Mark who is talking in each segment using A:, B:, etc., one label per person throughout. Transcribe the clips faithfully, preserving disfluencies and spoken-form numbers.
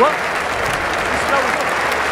A: What? It's slow.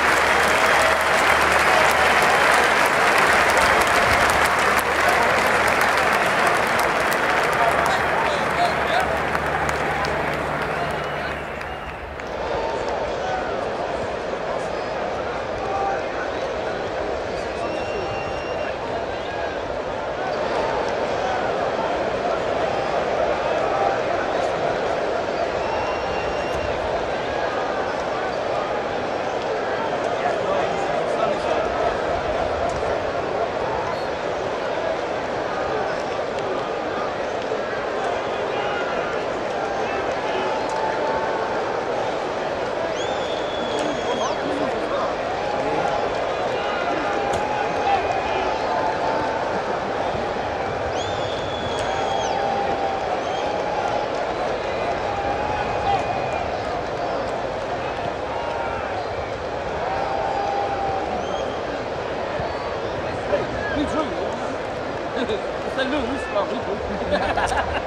A: If they lose, well, we will.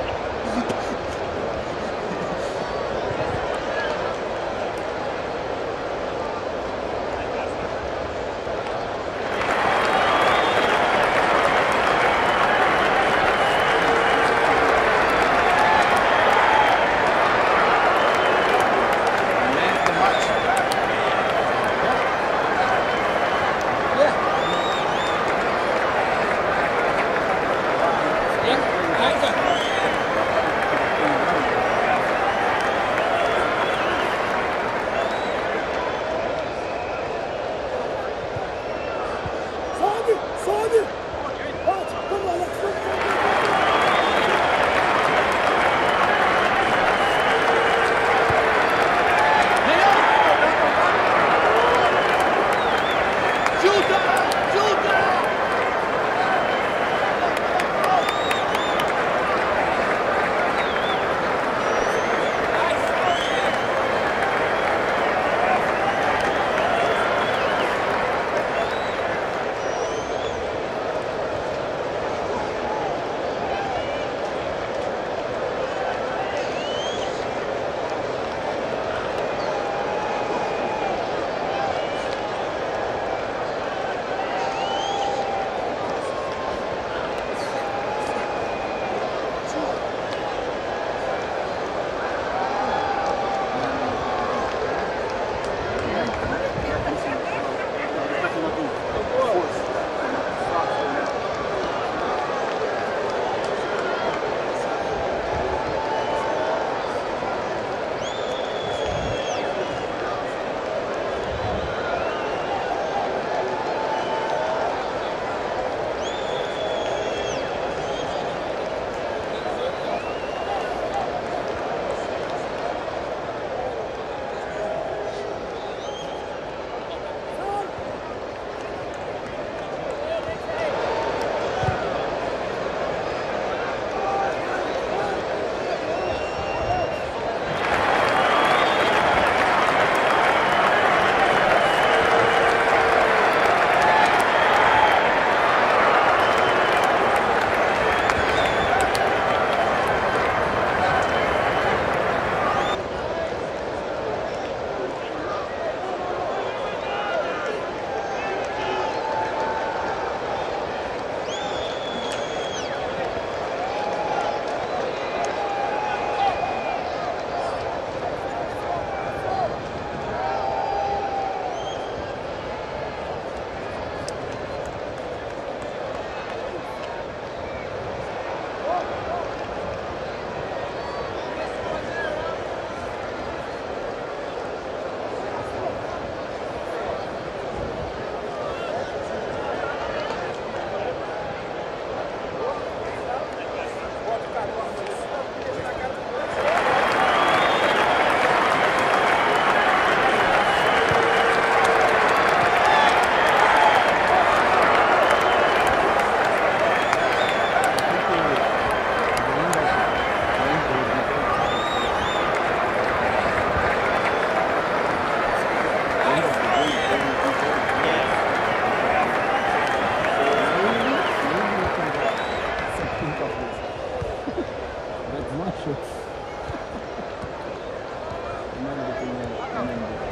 B: That's not true.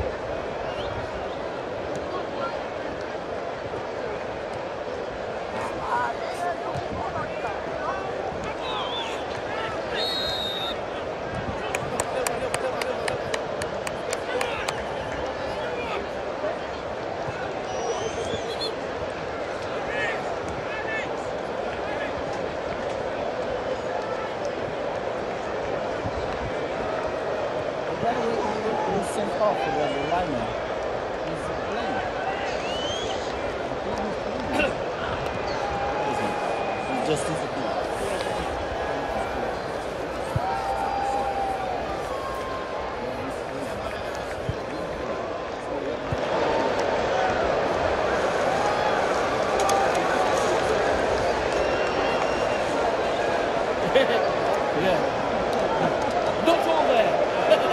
B: Then we, we, we sent off the liner. He's playing. The plane is playing. Where is he? He just disappeared.
A: Yeah. Don't fall there.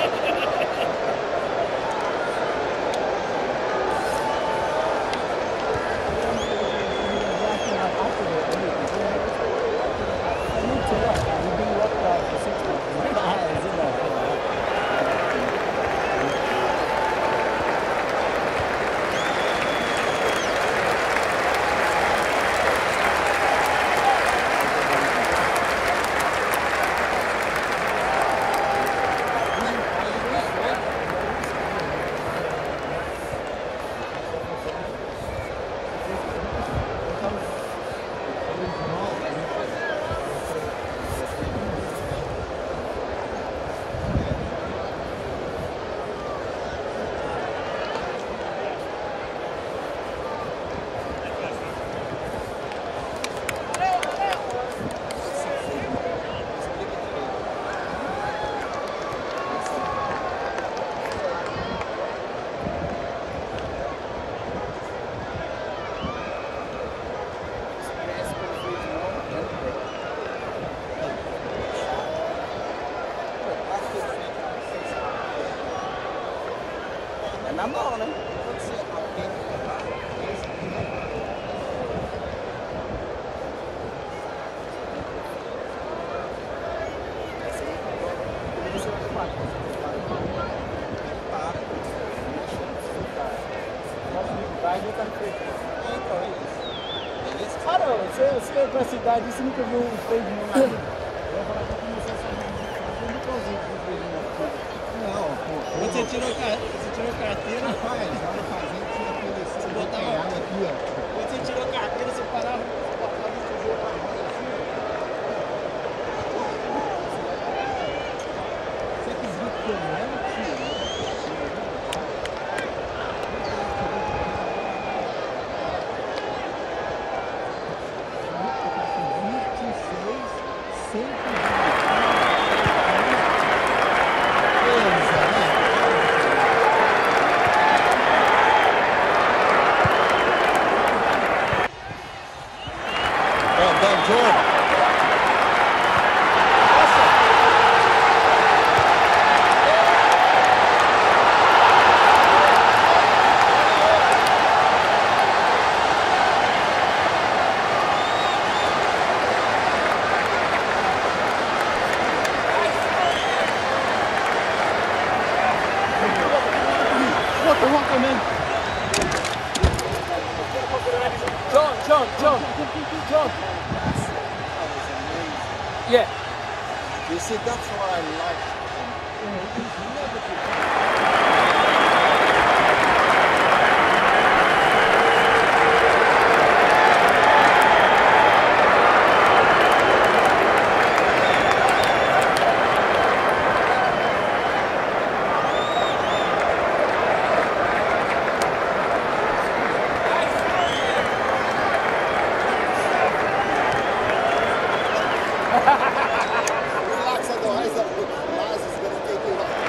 B: And I'm on him. Ah, não, você, você vai pra cidade, você nunca viu um freio de mão na vida. Eu vou falar que começou a saber eu nunca ouvi um freio de mão. Não, pô. Você tirou, você tirou carteira, faz. Ela fazendo, tinha aquele. Você botava aqui, ó. Quando você tirou carteira, você parava, você botava o tijolo na roda assim, ó. Você acredita que eu não tirei?
A: John, John, John, John. Yeah.
B: You see, that's what I like. Relax, otherwise Lars is going to take you out.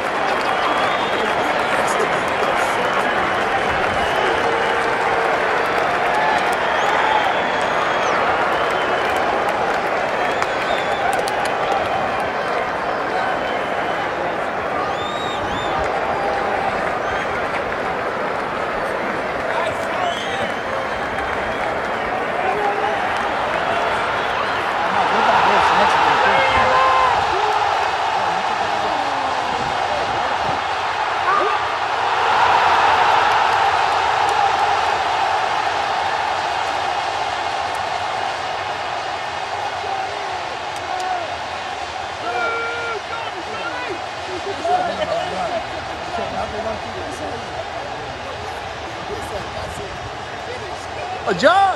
A: Oh, John!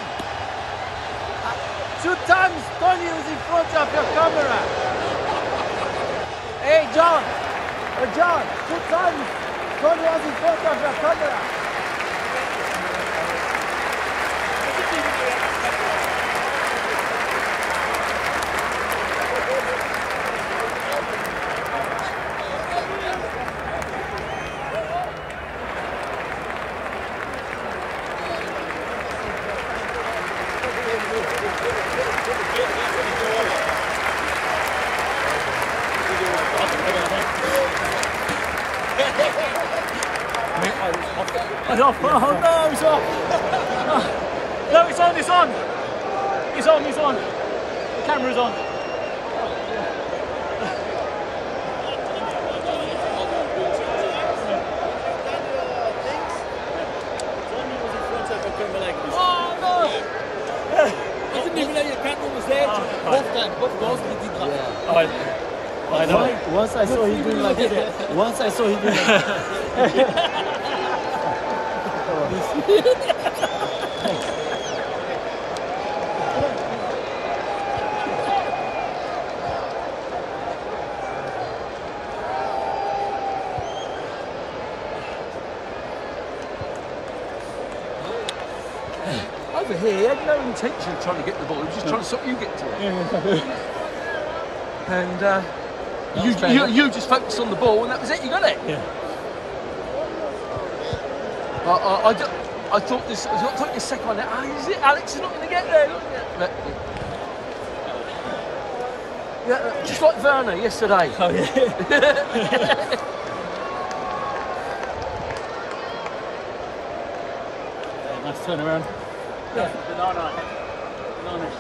A: Two times Tony was in front of your camera. Hey, John!
B: Uh, John, good time. Tony was in front of the camera.
A: It's off. Oh no, it's off. Oh. No, it's on, it's on. It's on, it's on. The camera's on. Oh no! I didn't even know your camera was there. Both times, both goals he did that. I, I know.
B: Once I saw him doing like this. Once I saw him doing like this.
A: Over here, he had no intention of trying to get the ball. He was just trying to stop you get to it. And uh, you, you, you just focused on the ball, and that was it. You got it.
B: Yeah.
A: I, I, I, I thought this. I thought your second one. Ah, is it? Alex is not going to get there. But, yeah, just like Werner yesterday.
B: Oh yeah. Nice turnaround.
A: Yeah. Banana. Banana.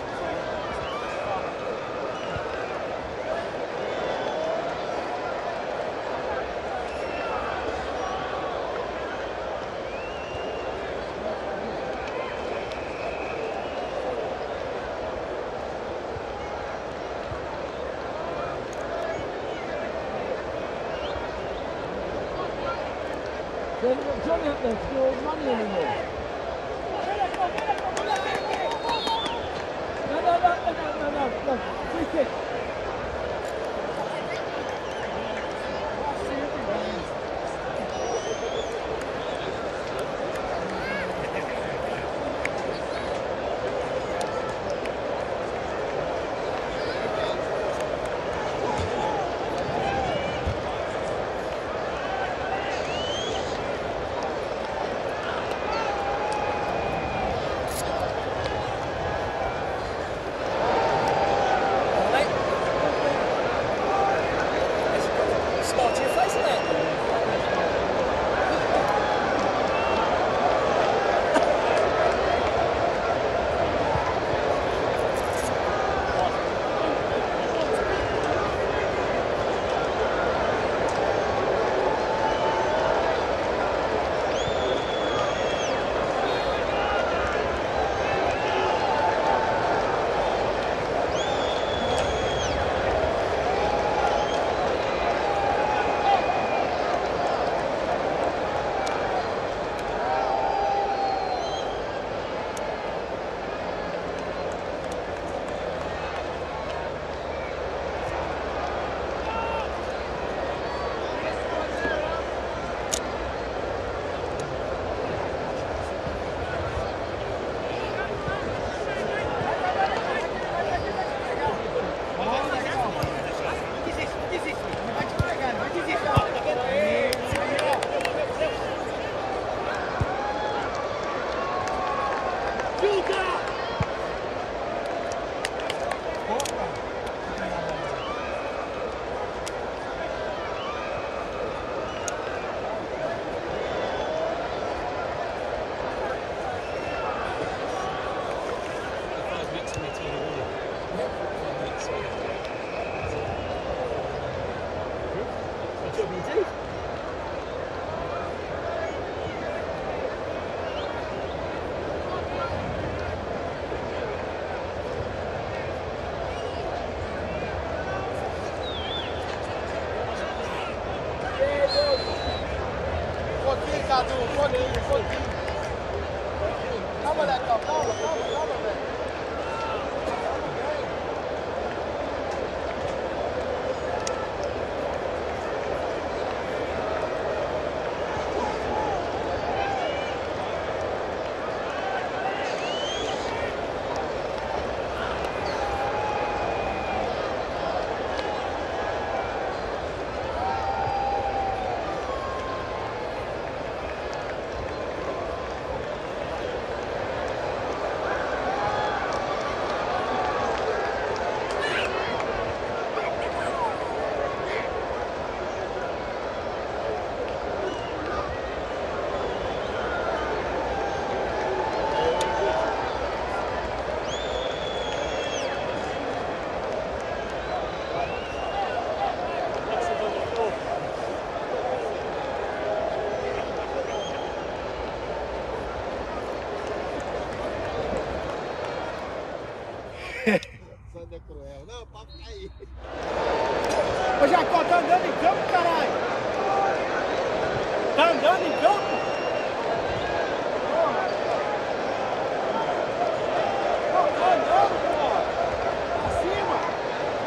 B: Johnny up there scores money anymore. No, no, no, no, no, no, no, free kick. Ô Jacó, tá andando em campo, caralho? Tá andando em campo? Porra. Não, tá andando, porra. Pra cima.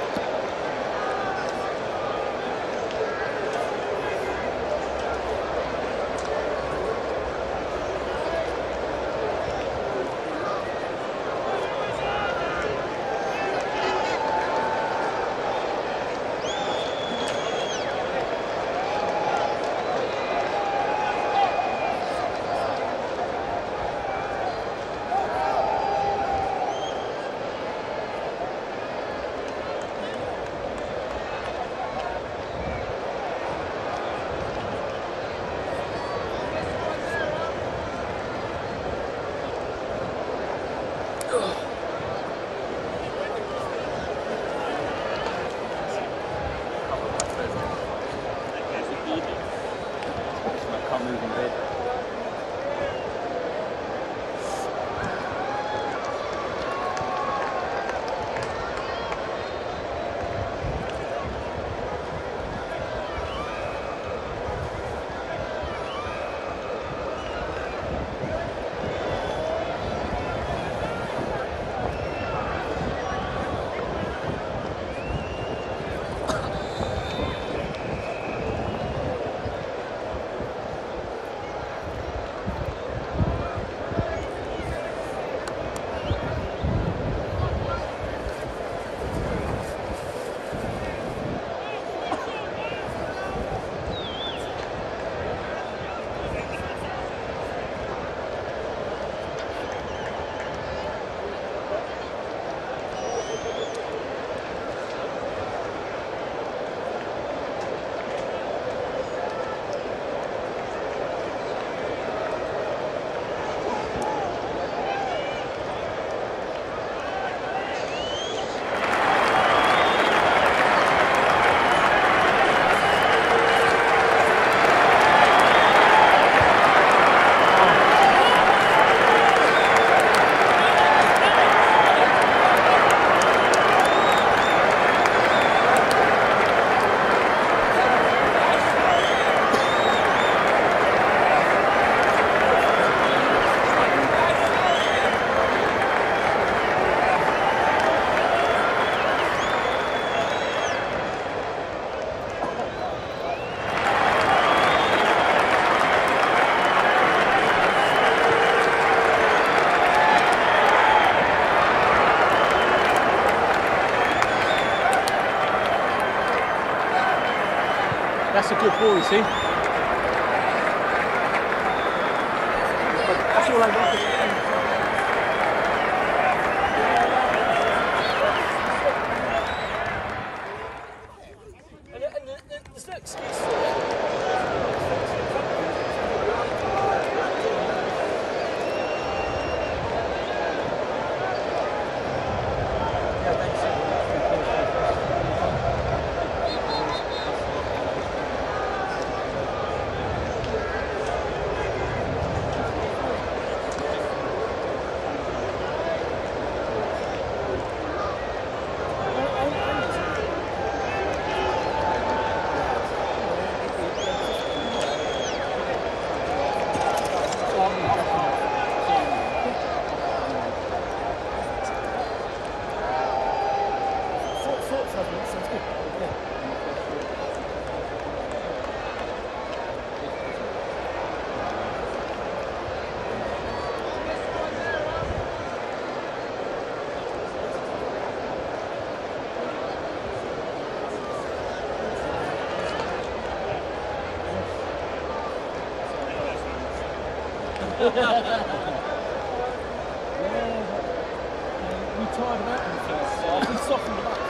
A: That's a good ball, you see. That's all I wanted. And, and there's no excuse for it.
B: Yeah, we tired of that. We softened it up.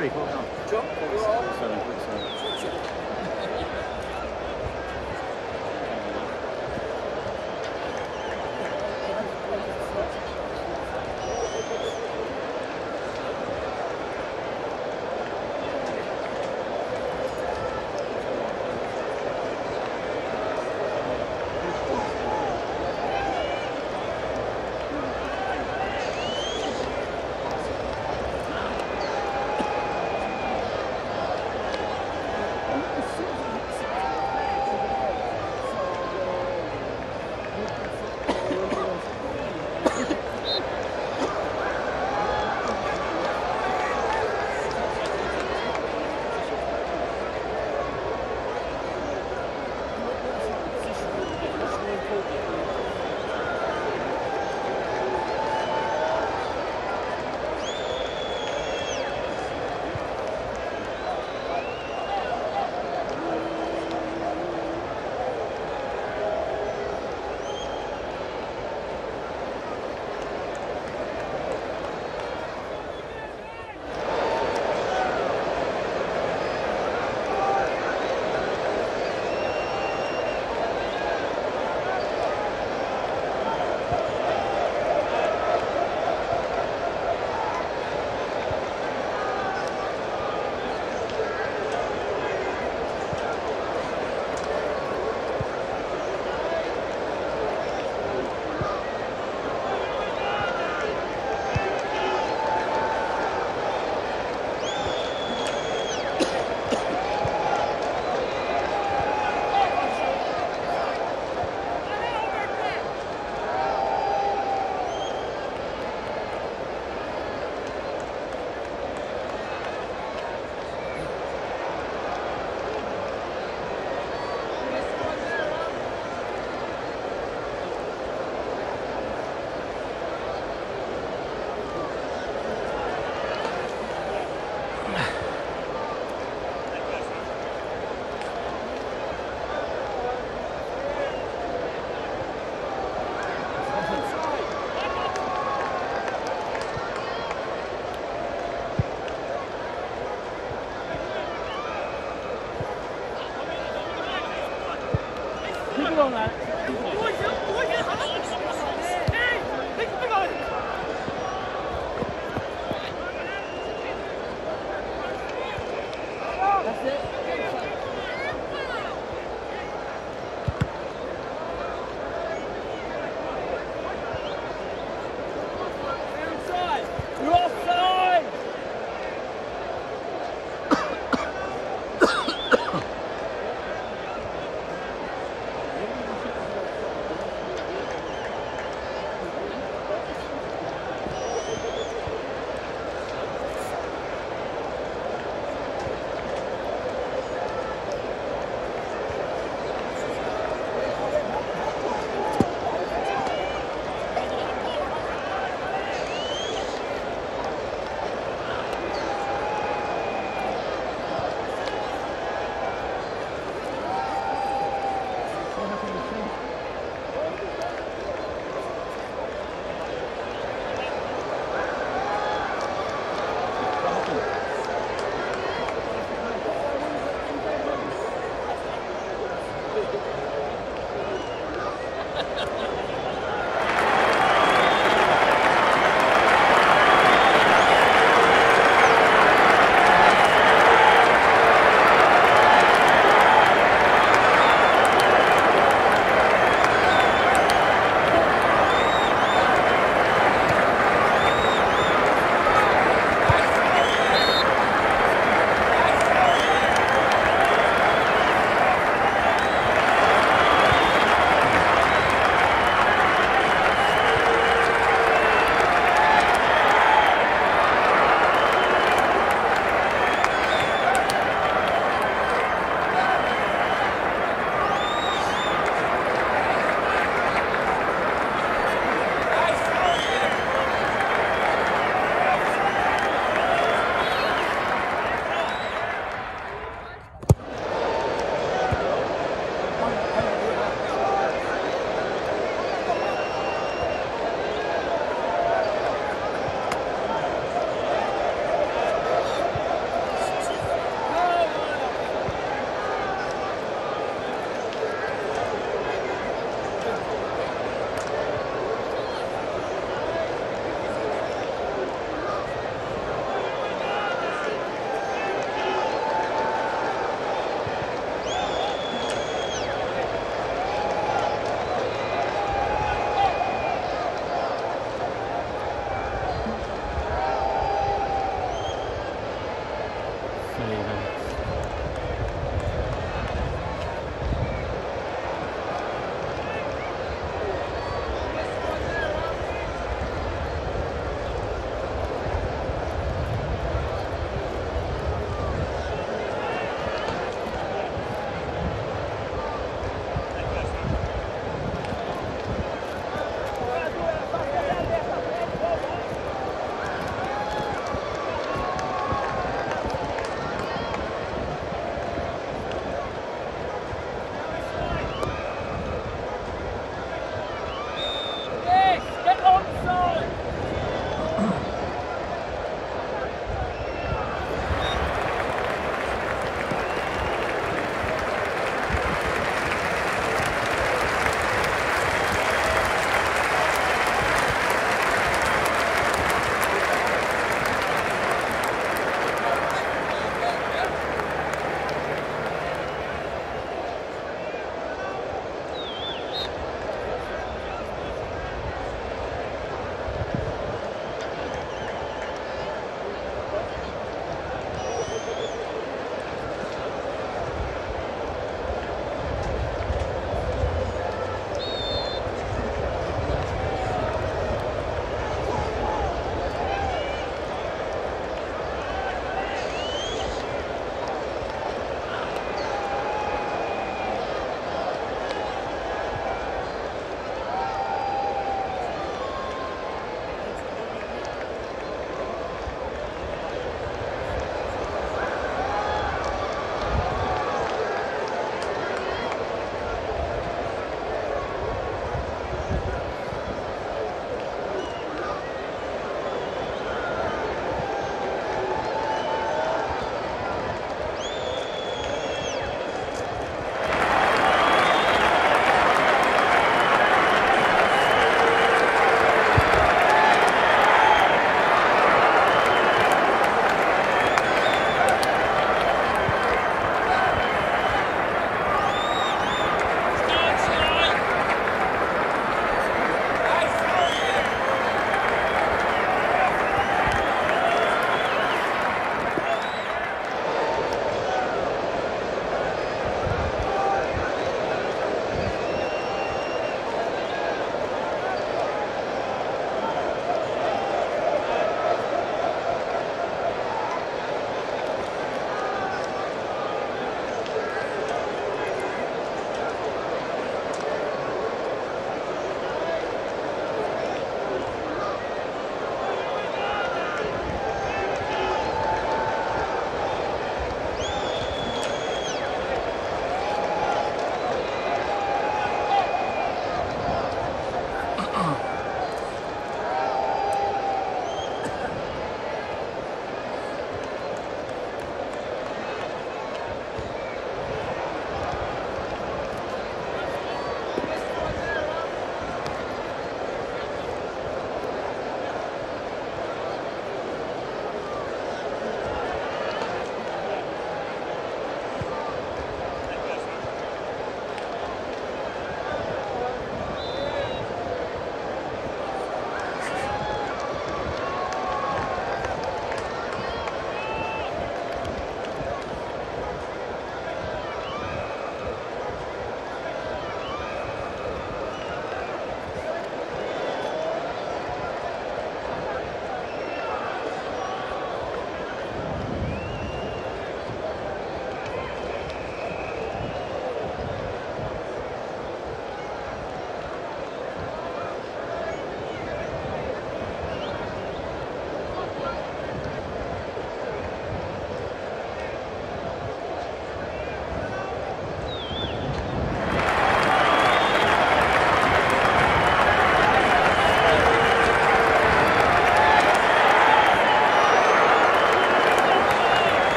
B: three, what now?
A: John, you're all.
B: Seven, seven.
C: There you go.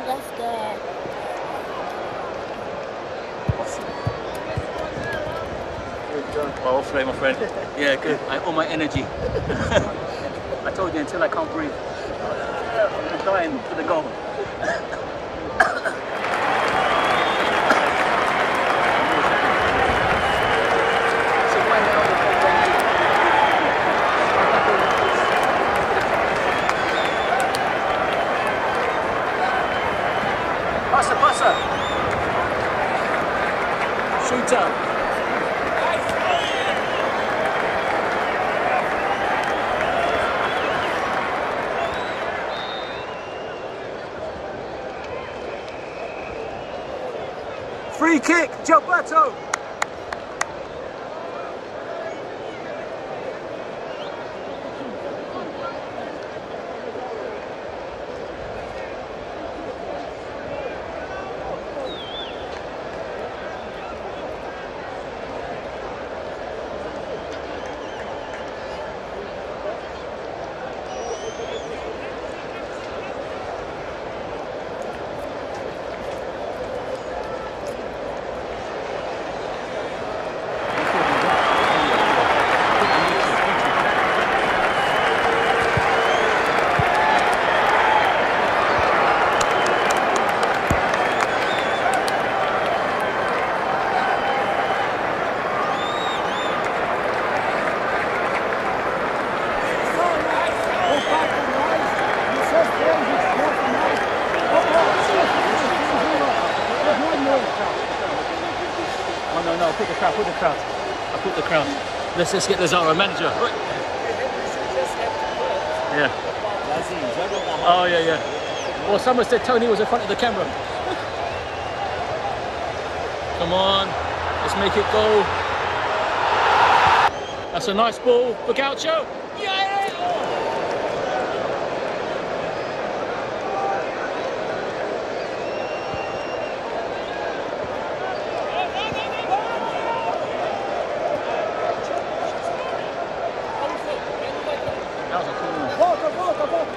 C: left there.
D: Well play, my friend. Yeah, good. I all my energy. I told you until I can't breathe. I'm dying for the goal. Passa, passa. Shooter. Free kick, Gilberto! Oh no, no, put the crowd, put the crowd. I put the crowd. Let's just get the Zara manager. Yeah. Oh yeah, yeah. Well, someone said Tony was in front of the camera. Come on, let's make it go. That's a nice ball for Gaucho. Yeah! That was a cool one.
B: Volta, volta, volta.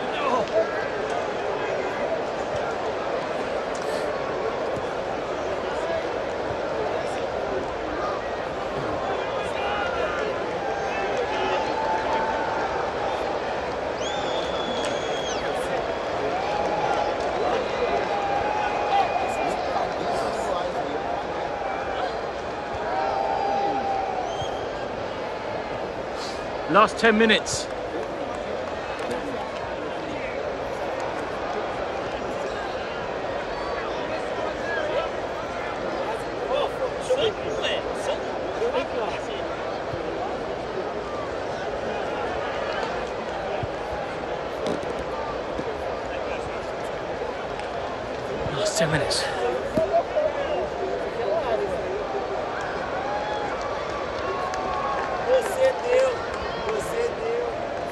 D: Last ten minutes. Last ten minutes.
B: Você deu, você deu.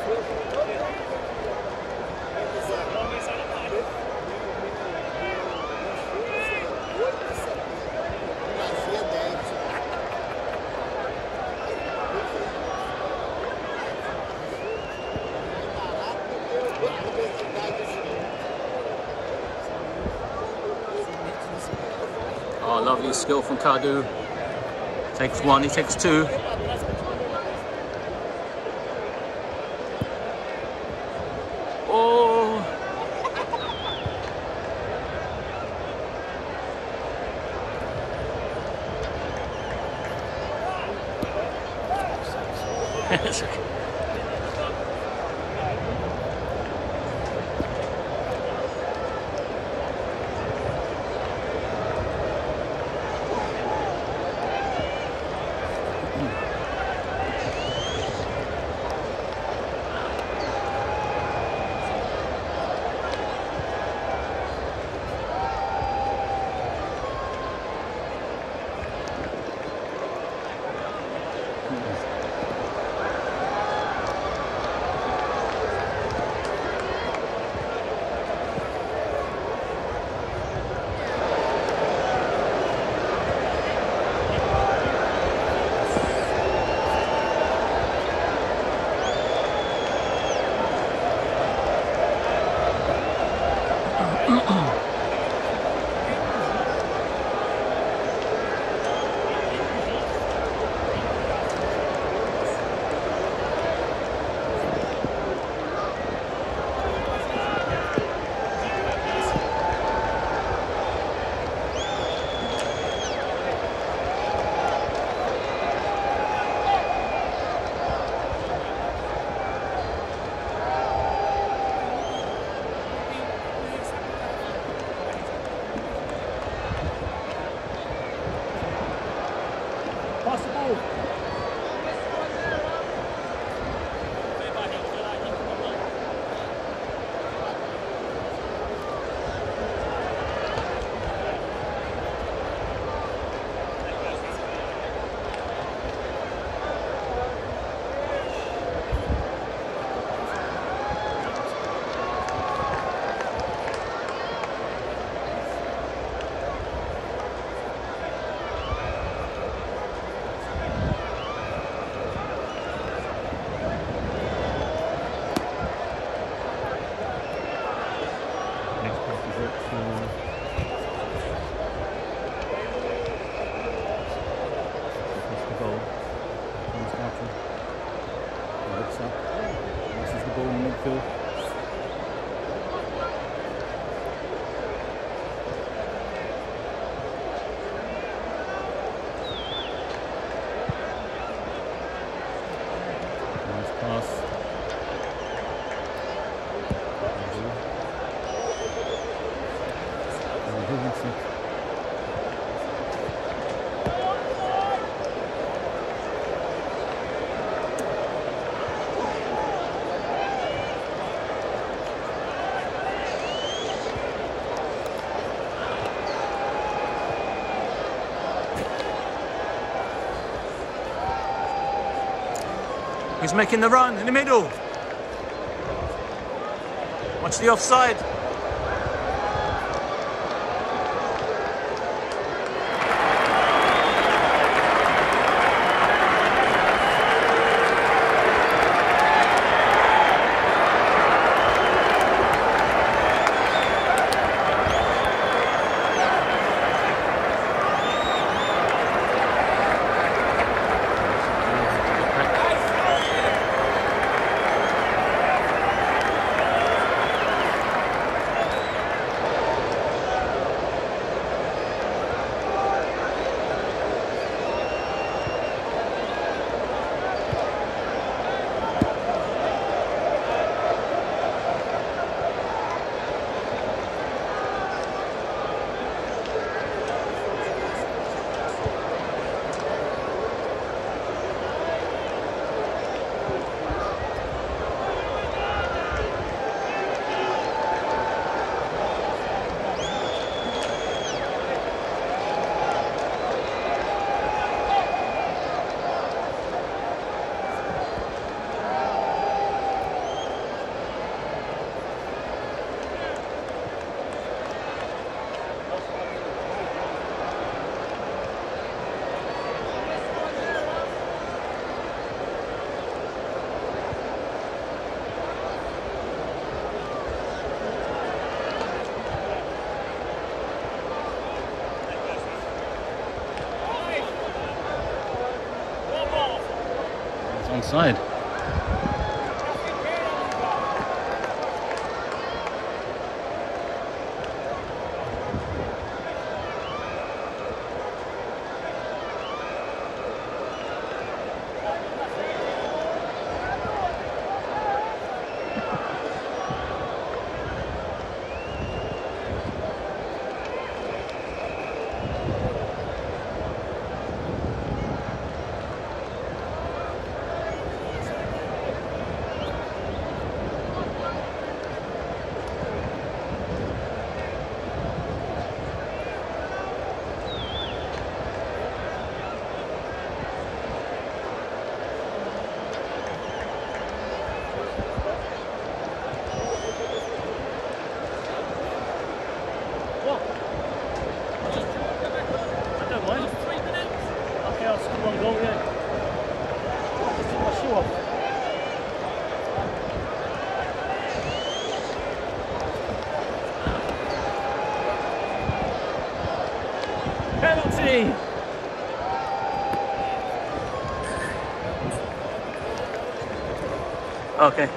D: Oh, lovely skill from Kadu. Takes one, he takes two. Oh! It's okay. Beautiful. He's making the run in the middle. Watch the offside. Onside. Penalty! Okay.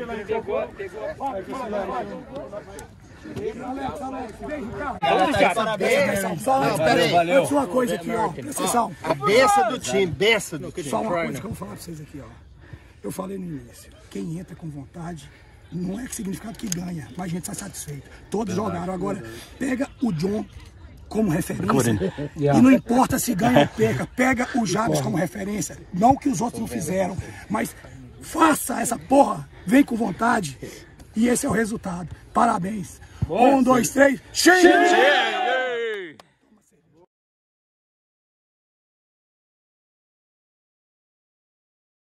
B: Pegou, pegou.
C: Peraí, antes uma coisa aqui, ó. Presta atenção.
E: A beça do time, beça do time.
C: Só uma coisa que eu vou falar pra vocês aqui, ó. Eu falei no início, quem entra com vontade, não é que significado que ganha, mas a gente está satisfeito. Todos jogaram. Agora, pega o John como referência, e não importa se ganha ou perca, pega o Jabes como referência, não que os outros não fizeram, mas faça essa porra, vem com vontade, e esse é o resultado. Parabéns. Um, dois, três, chega!